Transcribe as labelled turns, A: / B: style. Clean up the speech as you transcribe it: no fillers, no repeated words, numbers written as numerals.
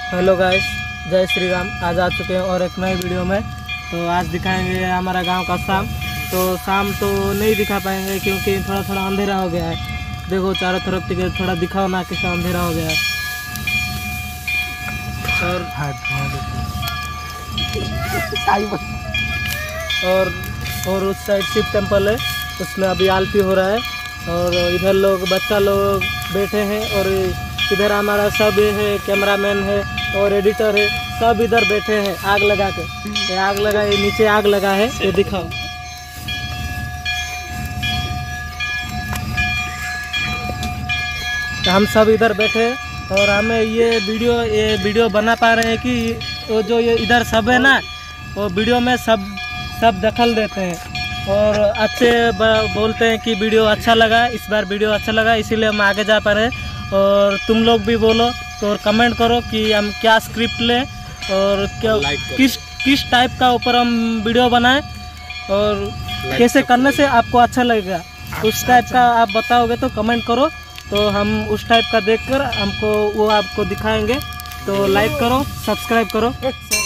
A: Hello guys, जय श्री राम। आज आ चुके हैं और एक नए वीडियो में। तो आज दिखाएंगे हमारा गांव का शाम। तो शाम तो नहीं दिखा पाएंगे क्योंकि थोड़ा थोड़ा अंधेरा हो गया है। देखो चारों तरफ टिके थोड़ा दिखाओ ना, कैसा अंधेरा हो गया है। और उस साइड शिव टेम्पल है, उसमें अभी आरती हो रहा है। और इधर लोग बच्चा लोग बैठे हैं और इधर हमारा सब है, कैमरामैन है और एडिटर है, सब इधर बैठे हैं आग लगा के। ये आग लगा, ये नीचे आग लगा है, ये दिखाओ। तो हम सब इधर बैठे और हमें ये वीडियो बना पा रहे हैं कि वो जो ये इधर सब है ना, वो वीडियो में सब दखल देते हैं और अच्छे बोलते हैं कि वीडियो अच्छा लगा, इस बार वीडियो अच्छा लगा, इसीलिए हम आगे जा पा रहे हैं। और तुम लोग भी बोलो तो कमेंट करो कि हम क्या स्क्रिप्ट लें और क्या किस टाइप का ऊपर हम वीडियो बनाएं और कैसे करने से आपको अच्छा लगेगा, उस टाइप का आप बताओगे तो कमेंट करो। तो हम उस टाइप का देखकर हमको वो आपको दिखाएंगे। तो लाइक करो, सब्सक्राइब करो।